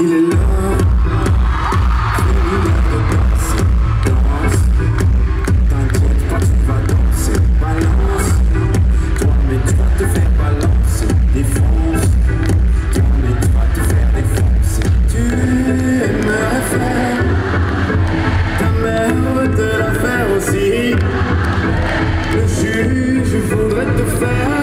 il est là. T'inquiète pas, tu vas danser, balance. Toi, mais tu vas te faire balancer, défonce. Toi, mais tu vas te faire défoncer. Tu aimerais faire, ta mère veut te la faire aussi. Le juge voudrait te faire